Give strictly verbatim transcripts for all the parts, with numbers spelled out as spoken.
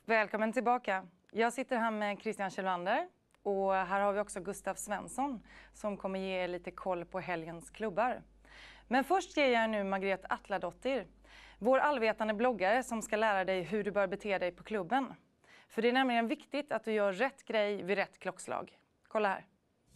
Välkommen tillbaka. Jag sitter här med Christian Kjellander och här har vi också Gustav Svensson som kommer ge er lite koll på helgens klubbar. Men först ger jag nu Margrethe Atladottir, vår allvetande bloggare som ska lära dig hur du bör bete dig på klubben. För det är nämligen viktigt att du gör rätt grej vid rätt klockslag. Kolla här.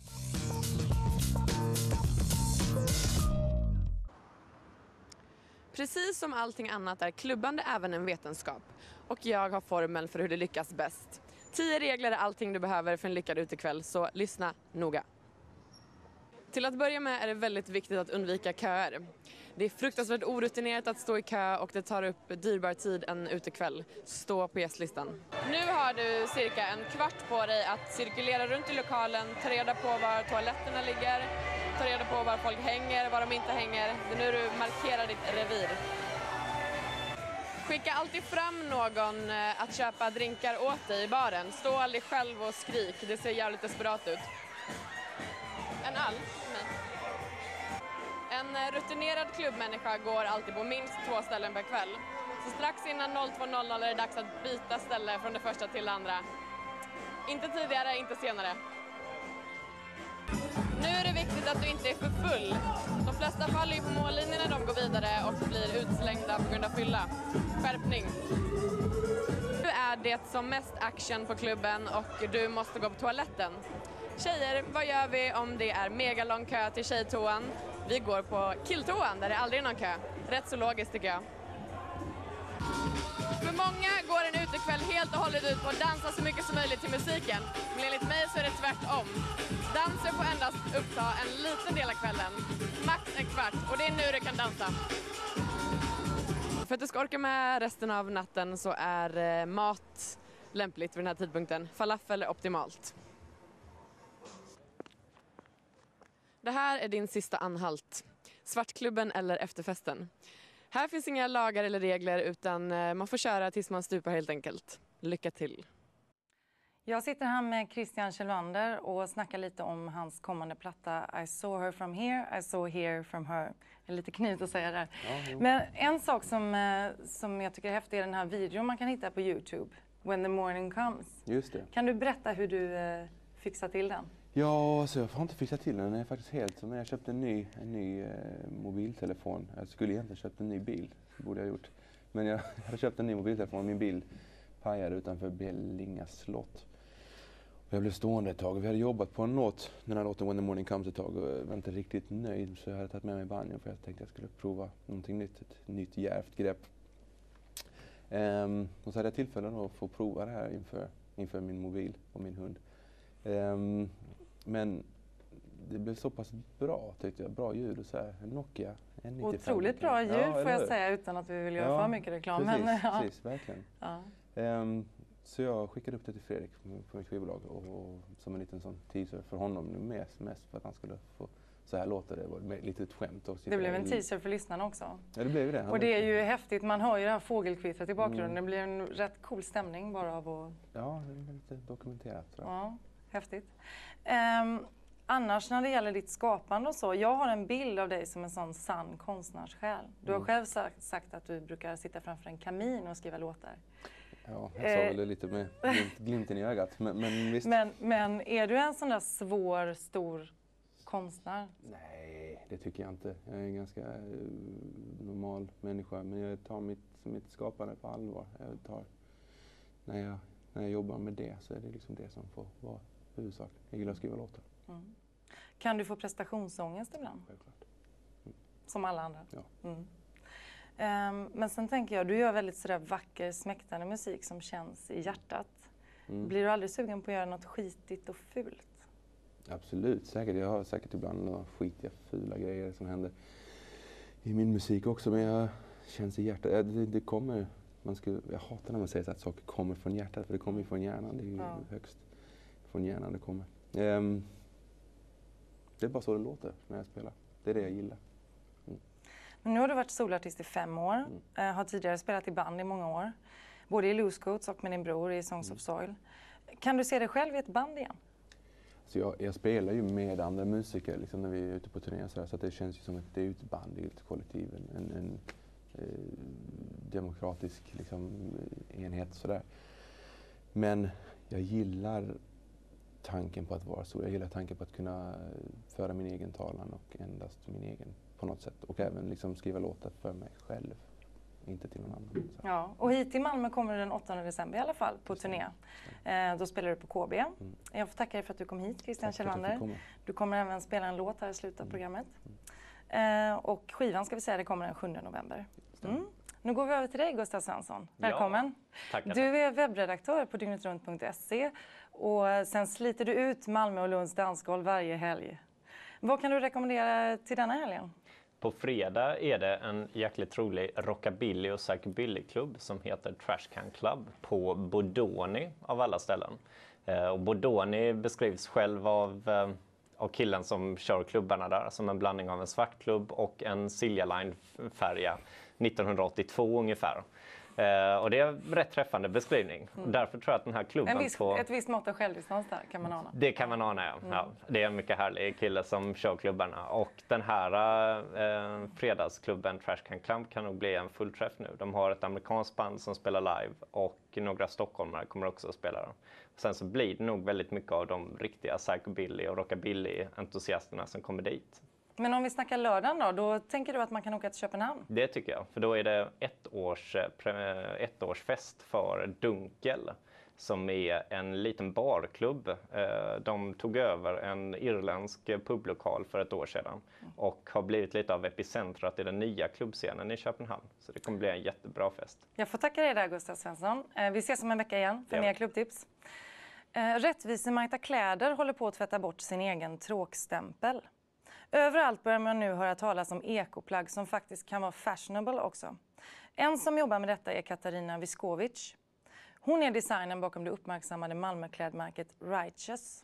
Precis som allting annat är klubbande även en vetenskap. Och jag har formeln för hur det lyckas bäst. Tio regler är allting du behöver för en lyckad utekväll, så lyssna noga. Till att börja med är det väldigt viktigt att undvika köer. Det är fruktansvärt orutinerat att stå i kö och det tar upp dyrbar tid en utekväll. Stå på gästlistan. Nu har du cirka en kvart på dig att cirkulera runt i lokalen, ta reda på var toaletterna ligger, ta reda på var folk hänger, var de inte hänger. Det är nu du markerar ditt revir. Skicka alltid fram någon att köpa drinkar åt dig i baren. Stå aldrig själv och skrik, det ser jävligt desperat ut. En öl? Nej. En rutinerad klubbmänniska går alltid på minst två ställen per kväll. Så strax innan två noll noll är det dags att byta ställe från det första till det andra. Inte tidigare, inte senare. Nu är det viktigt att du inte är för full. De flesta faller ju på mållinjen när de går vidare och blir utslängda på grund av fylla. Skärpning. Nu är det som mest action på klubben och du måste gå på toaletten. Tjejer, vad gör vi om det är megalång kö till tjejtoan? Vi går på killtoan där det aldrig är någon kö. Rätt så logiskt tycker jag. För många går en utekväll helt och hållet ut på att dansa så mycket som möjligt till musiken. Men enligt mig så är det tvärtom. Dansen får endast uppta en liten del av kvällen. Max en kvart och det är nu du kan dansa. För att du ska orka med resten av natten så är mat lämpligt vid den här tidpunkten. Falafel är optimalt. Det här är din sista anhalt. Svartklubben eller efterfesten. Här finns inga lagar eller regler utan man får köra tills man stupar helt enkelt. Lycka till! Jag sitter här med Christian Kjellander och snackar lite om hans kommande platta I saw her from here, I saw here from her. Det är lite knut att säga där. Ja, men en sak som, som jag tycker är häftig är den här videon man kan hitta på YouTube. When the morning comes. Just det. Kan du berätta hur du eh, fixar till den? Ja, alltså jag har inte fixat till den. Den är faktiskt helt som jag köpte en ny, en ny eh, mobiltelefon. Jag skulle egentligen köpt en ny bil, det borde jag ha gjort. Men jag hade köpt en ny mobiltelefon och min bil pajade utanför Bellinga slott. Och jag blev stående ett tag och vi hade jobbat på en låt, den här låten When the morning comes ett tag och jag var inte riktigt nöjd så jag hade tagit med mig banjon för jag tänkte jag skulle prova någonting nytt, ett nytt djärvt grepp. Um, och så hade jag tillfälle då att få prova det här inför, inför min mobil och min hund. Um, men det blev så pass bra tyckte jag, bra ljud och så här, Nokia N nittiofem. Otroligt bra ljud ja, får jag säga utan att vi vill göra ja, för mycket reklam. Precis, men, ja. precis verkligen. Ja. Um, så jag skickade upp det till Fredrik på mitt skivbolag och, och som en liten sån teaser för honom mest, mest för att han skulle få, så här låter det, var ett litet skämt också. Det blev en teaser för lyssnarna också. Ja, det blev ju det. Han och det är ju häftigt, man hör ju det här fågelkvittret i bakgrunden. Mm. Det blir en rätt cool stämning bara av att... Ja, det är lite dokumenterat tror jag. Ja, häftigt. Um, annars när det gäller ditt skapande och så, jag har en bild av dig som en sån sann konstnärssjäl. Du har mm. själv sagt, sagt att du brukar sitta framför en kamin och skriva låtar. Ja, jag sa väl det lite med glimt, glimten i ögat. Men, men, visst. Men, men är du en sån där svår, stor konstnär? Nej, det tycker jag inte. Jag är en ganska uh, normal människa. Men jag tar mitt, mitt skapande på allvar. Jag tar, när, jag, när jag jobbar med det så är det liksom det som får vara huvudsak. Jag gillar att skriva låtar. Mm. Kan du få prestationsångest ibland? Självklart. Mm. Som alla andra? Ja. Mm. Um, men sen tänker jag, du gör väldigt sådär vacker, smäktande musik som känns i hjärtat. Mm. Blir du aldrig sugen på att göra något skitigt och fult? Absolut, säkert. Jag har säkert ibland några skitiga, fula grejer som händer i min musik också. Men jag känns i hjärtat. Det, det kommer, man ska, jag hatar när man säger så att saker kommer från hjärtat. För det kommer ju från hjärnan. Det är ju ja. högst från hjärnan det kommer. Um, det är bara så det låter när jag spelar. Det är det jag gillar. Mm. Men nu har du varit solartist i fem år. Mm. Uh, har tidigare spelat i band i många år. Både i Loose Coats och med din bror i Songs mm. of Soil. Kan du se dig själv i ett band igen? Så jag, jag spelar ju med andra musiker liksom, när vi är ute på turné. Så, så att det känns ju som att det är ett band, det är ett kollektiv. En, en, en eh, demokratisk liksom, enhet. Sådär. Men jag gillar tanken på att vara så. Jag gillar tanken på att kunna föra min egen talan och endast min egen på något sätt. Och även liksom skriva låtar för mig själv, inte till någon annan. Så. Ja, och hit till Malmö kommer du den åttonde december i alla fall på turné. Eh, då spelar du på K B. Mm. Jag får tacka dig för att du kom hit, Christian Kjellander. Du kommer även spela en låt här i slutet av mm. programmet. Mm. Eh, och skivan ska vi säga, det kommer den sjunde november. Mm. Nu går vi över till dig, Gustav Svensson. Välkommen. Ja, tackar. Du är webbredaktör på dygnetrunt punkt se och sen sliter du ut Malmö och Lunds dansgolv varje helg. Vad kan du rekommendera till denna helgen? På fredag är det en jäkligt rolig rockabilly och psychobilly-klubb som heter Trash Can Club på Bodoni av alla ställen. Eh, och Bodoni beskrivs själv av, eh, av killen som kör klubbarna där som en blandning av en svartklubb och en Silja Line-färja nittonhundraåttiotvå ungefär. Uh, och det är en rätt träffande beskrivning. Mm. Och därför tror jag att den här klubben... En viss, på... Ett visst mått av självdistans där kan man ana. Det kan man ana, ja. Mm. Ja. Det är en mycket härlig kille som kör klubbarna. Och den här uh, fredagsklubben Trash Can Club kan nog bli en fullträff nu. De har ett amerikanskt band som spelar live och några stockholmare kommer också att spela. Sen så blir det nog väldigt mycket av de riktiga psychobilly och rockabilly-entusiasterna som kommer dit. Men om vi snackar lördagen då, då tänker du att man kan åka till Köpenhamn? Det tycker jag, för då är det ett års, ett års fest för Dunkel som är en liten barklubb. De tog över en irländsk publokal för ett år sedan och har blivit lite av epicentrat i den nya klubbscenen i Köpenhamn. Så det kommer bli en jättebra fest. Jag får tacka dig där, Gustav Svensson. Vi ses om en vecka igen för ja. mer klubbtips. Rättvisemärkta kläder håller på att tvätta bort sin egen tråkstämpel. Överallt börjar man nu höra talas om ekoplagg som faktiskt kan vara fashionable också. En som jobbar med detta är Katarina Viskovic. Hon är designern bakom det uppmärksammade Malmöklädmärket Righteous.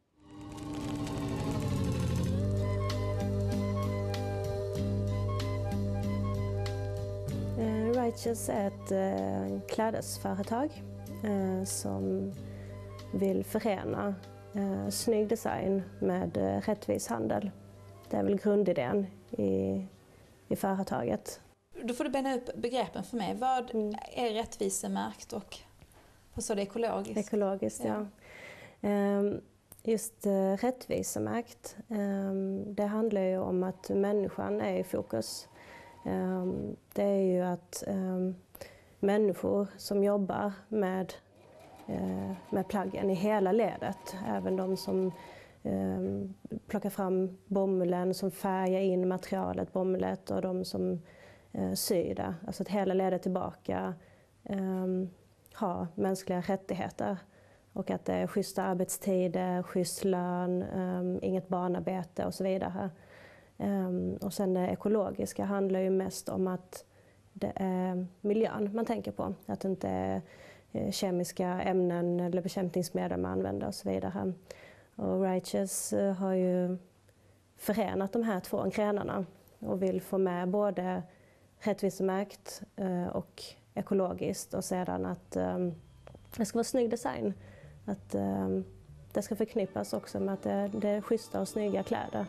Uh, Righteous är ett uh, klädesföretag uh, som vill förena uh, snygg design med uh, rättvis handel. Det är väl grundidén i, i företaget. Då får du bena upp begreppen för mig. Vad mm. är rättvisemärkt och vad så är det ekologiskt? Ekologiskt, ja. ja. Just rättvisemärkt, det handlar ju om att människan är i fokus. Det är ju att människor som jobbar med, med plaggen i hela ledet, även de som Um, plocka fram bomullen, som färgar in materialet, bomullet, och de som uh, syr det. Alltså att hela ledet tillbaka um, har mänskliga rättigheter och att det är schyssta arbetstider, schysst lön, um, inget barnarbete och så vidare. Um, och sen det ekologiska handlar ju mest om att det är miljön man tänker på. Att det inte är uh, kemiska ämnen eller bekämpningsmedel man använder och så vidare. Och Righteous har ju förenat de här två grenarna och vill få med både rättvisemärkt och ekologiskt, och sedan att um, det ska vara snygg design. Att um, det ska förknippas också med att det, det är schyssta och snygga kläder.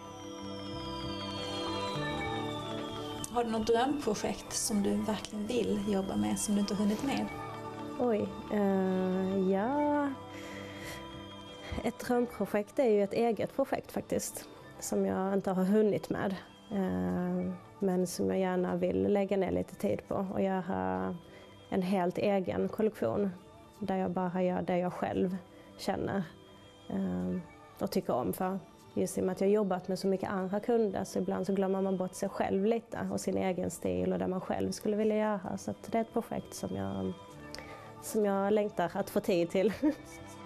Har du något drömprojekt som du verkligen vill jobba med som du inte har hunnit med? Oj, uh, ja... Ett drömprojekt är ju ett eget projekt faktiskt, som jag inte har hunnit med. Eh, men som jag gärna vill lägga ner lite tid på och göra en helt egen kollektion. Där jag bara gör det jag själv känner eh, och tycker om. För just i och med att jag jobbat med så mycket andra kunder, så ibland så glömmer man bort sig själv lite och sin egen stil och det man själv skulle vilja göra. Så att det är ett projekt som jag, som jag längtar att få tid till.